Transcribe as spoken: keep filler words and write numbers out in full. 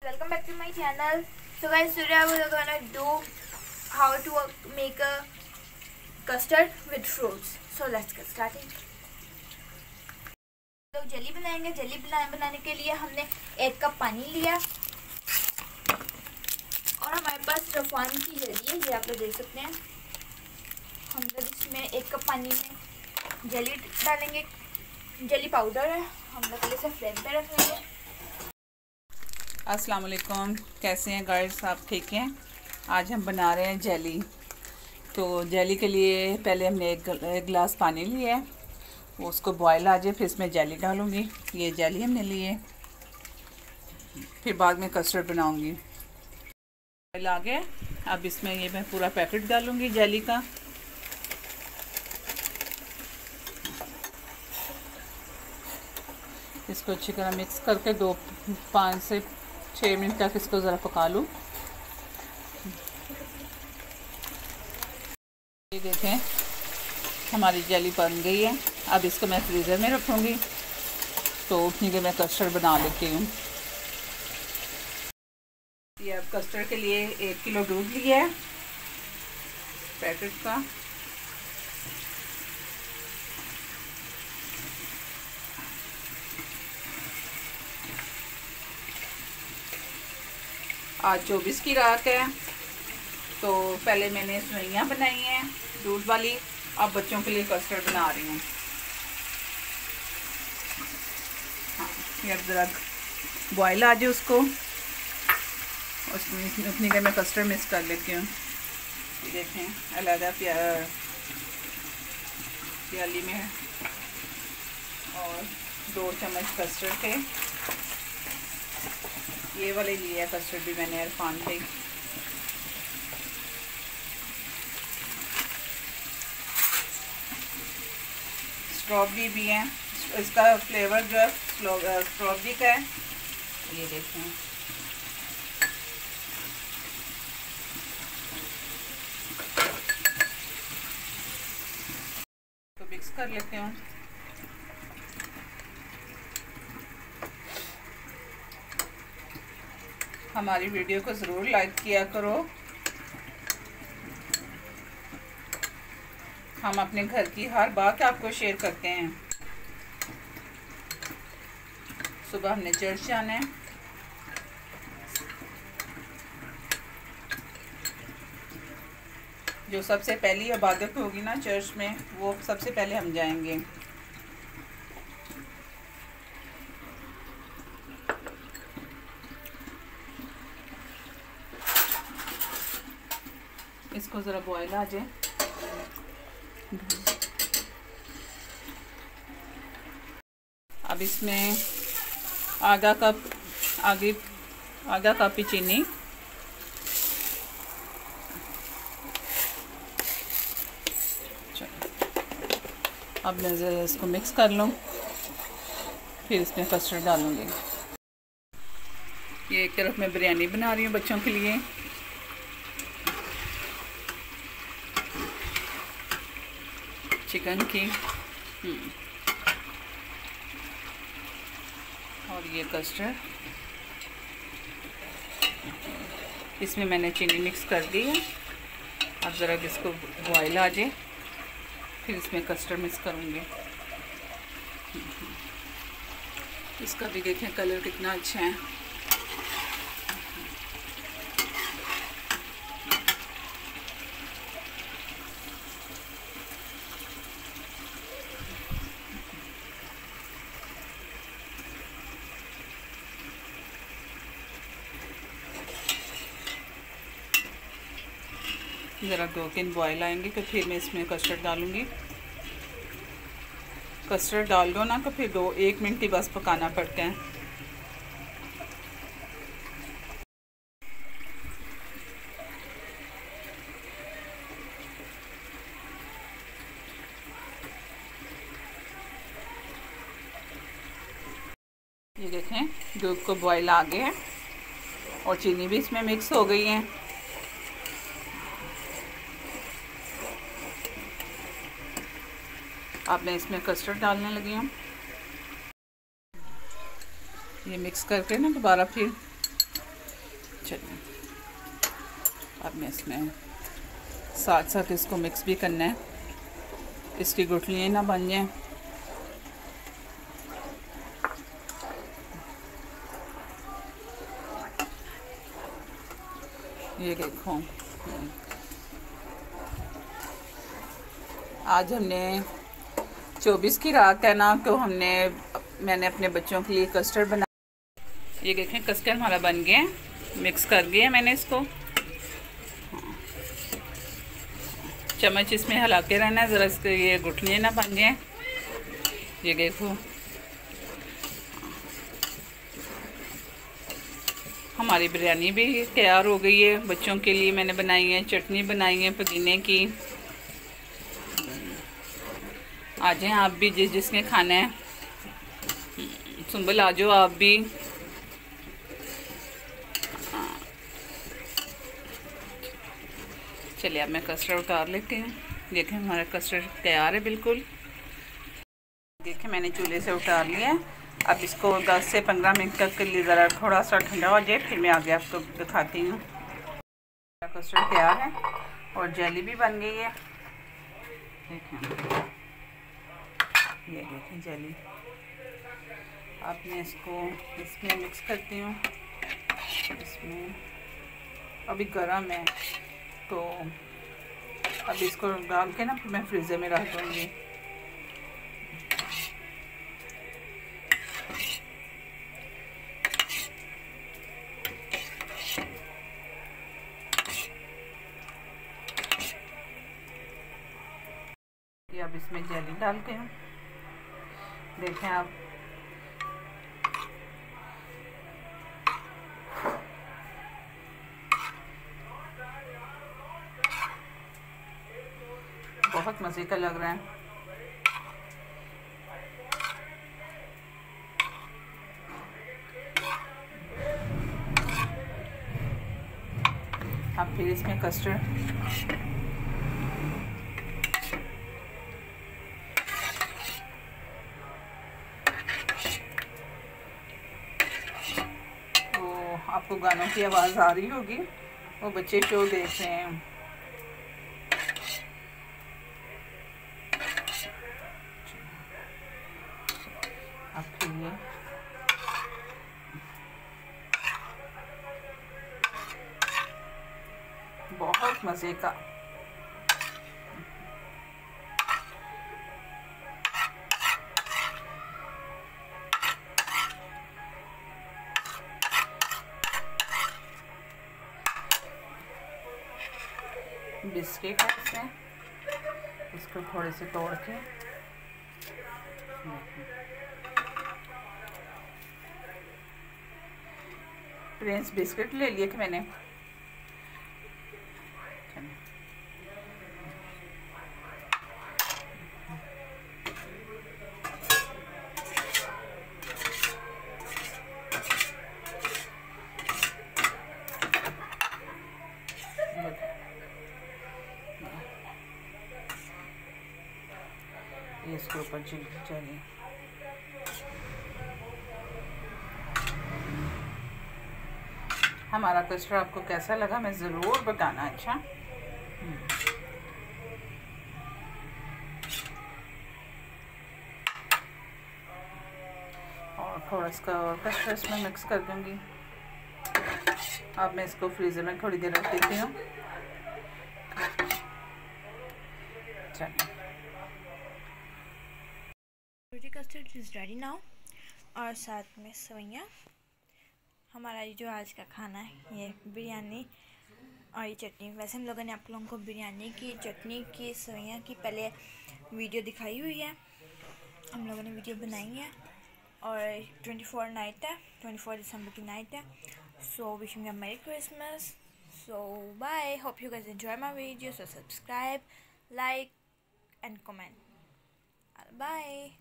welcome back to my channel. So guys, today I was gonna do how to make a custard with fruits. So let's get started. तो जली बनाएंगे। जली बना बनाने के लिए हमने एक कप पानी लिया और हमारे पास रफान की जली है, ये आप लोग देख सकते हैं। हम लोग इसमें एक कप पानी में जली डालेंगे। जली पाउडर है, हम लोग पहले से फ्लेम पे रख लेंगे। अस्सलाम वालेकुम, कैसे हैं गाइस? आप ठीक हैं? आज हम बना रहे हैं जेली। तो जेली के लिए पहले हमने एक, एक गिलास पानी लिया है, उसको बॉयल आ जाए फिर इसमें जेली डालूँगी। ये जेली हमने ली है, फिर बाद में कस्टर्ड बनाऊँगी। बॉयल आ गया, अब इसमें ये मैं पूरा पैकेट डालूँगी जेली का। इसको अच्छी तरह मिक्स करके दो पाँच से छः मिनट तक इसको ज़रा पका लूँ। ये देखें हमारी जेली बन गई है। अब इसको मैं फ्रीज़र में रखूँगी, तो उतनी देर मैं कस्टर्ड बना लेती हूँ। ये अब कस्टर्ड के लिए एक किलो दूध लिया है पैकेट का। आज चौबीस की रात है, तो पहले मैंने सेवइयाँ बनाई हैं दूध वाली। अब बच्चों के लिए कस्टर्ड बना रही हूँ। हाँ, ये अब ज़रा बॉयल आ जाए उसको, उसमें उतनी देर में कस्टर्ड मिक्स कर लेती हूँ। ये देखें अलग प्या प्याली में और दो चम्मच कस्टर्ड के। ये वाले लिए कस्टर्ड भी मैंने इरफान से। स्ट्रॉबेरी भी है, इसका फ्लेवर जो है स्ट्रॉबेरी का है। ये देखें तो मिक्स कर लेते हैं। हमारी वीडियो को ज़रूर लाइक किया करो। हम अपने घर की हर बात आपको शेयर करते हैं। सुबह हमने चर्च जाना है, जो सबसे पहली इबादत होगी ना चर्च में, वो सबसे पहले हम जाएंगे। इसको ज़रा बॉयल आ जाए। अब इसमें आधा कप आगे आधा कप ही चीनी, अब मैं ज़रा इसको मिक्स कर लूँ, फिर इसमें कस्टर्ड डालूँगी। ये एक तरफ मैं बिरयानी बना रही हूँ बच्चों के लिए। चिकन की और ये कस्टर्ड, इसमें मैंने चीनी मिक्स कर दी है। अब ज़रा इसको बॉयल आ जाए, फिर इसमें कस्टर्ड मिक्स करूँगी। इसका भी देखें कलर कितना अच्छा है। ज़रा दो तीन बॉयल आएंगे तो फिर मैं इसमें कस्टर्ड डालूँगी। कस्टर्ड डाल दो ना तो फिर दो एक मिनट ही बस पकाना पड़ता है। ये देखें दूध को बॉयल आ गया है और चीनी भी इसमें मिक्स हो गई है। अब मैं इसमें कस्टर्ड डालने लगी हूँ। ये मिक्स करके ना दोबारा फिर चलिए अब मैं इसमें साथ साथ इसको मिक्स भी करना है, इसकी गुठलियाँ ना बन जाएं। ये देखो, आज हमने चौबीस की रात है ना, तो हमने मैंने अपने बच्चों के लिए कस्टर्ड बना। ये देखें कस्टर्ड हमारा बन गया, मिक्स कर दिया मैंने इसको। चम्मच इसमें हिलाते रहना है ज़रा, इसके ये गुठलियाँ ना बन जाएं। ये देखो हमारी बिरयानी भी तैयार हो गई है। बच्चों के लिए मैंने बनाई है, चटनी बनाई है पुदीने की। आ जाएं आप भी, जिस जिसने खाना है। सुंबल आ जाओ आप भी। चलिए अब मैं कस्टर्ड उतार लेती हूँ। देखें हमारा कस्टर्ड तैयार है बिल्कुल। देखें मैंने चूल्हे से उतार लिया है। अब इसको दस से पंद्रह मिनट तक के लिए ज़रा थोड़ा सा ठंडा हो जाए, फिर मैं आगे आपको दिखाती हूँ। कस्टर्ड तैयार है और जेली भी बन गई है। देखें ये देखें जेली। अब मैं इसको इसमें मिक्स करती हूँ। इसमें अभी गर्म है तो अब इसको डाल के ना फिर मैं फ्रीज़र में रख दूँगी। ये अब इसमें जेली डालते हैं। देखें आप बहुत मज़े का लग रहा है। अब फिर इसमें कस्टर्ड आपको गानों की आवाज़ आ रही होगी, वो बच्चे शो देख रहे हैं। अब फिर ये बहुत मज़े का बिस्किट है इसमें, इसको थोड़े से तोड़ के प्रिंस बिस्किट ले लिए कि मैंने। ये इसके ऊपर चलिए हमारा कस्टर्ड आपको कैसा लगा मैं ज़रूर बताना। अच्छा और थोड़ा इसका और कस्टर्ड इसमें मिक्स कर दूंगी। अब मैं इसको फ्रीज़र में थोड़ी देर रख देती हूँ। चलिए कस्टर्ड इज़ रेडी नाउ, और साथ में सवैयाँ। हमारा ये जो आज का खाना है ये बिरयानी और ये चटनी। वैसे हम लोगों ने आप लोगों को बिरयानी की, चटनी की, सवैयाँ की पहले वीडियो दिखाई हुई है, हम लोगों ने वीडियो बनाई है। और चौबीस नाइट है, चौबीस दिसंबर की नाइट है। So wishing you a merry Christmas. So bye, hope you guys enjoy my video. So subscribe, like and comment. Bye.